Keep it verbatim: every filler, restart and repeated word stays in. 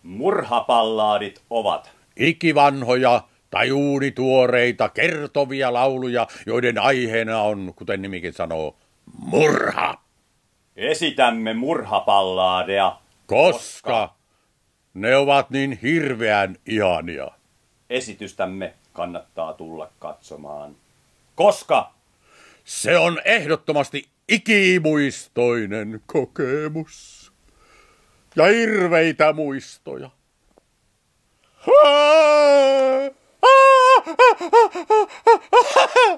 Murhapallaadit ovat ikivanhoja tai uunituoreita kertovia lauluja, joiden aiheena on, kuten nimikin sanoo, murha. Esitämme murhapallaadeja, Koska ne ovat niin hirveän ihania. Esitystämme kannattaa tulla katsomaan. Koska se on ehdottomasti ikimuistoinen kokemus. Ja hirveitä muistoja. Ha!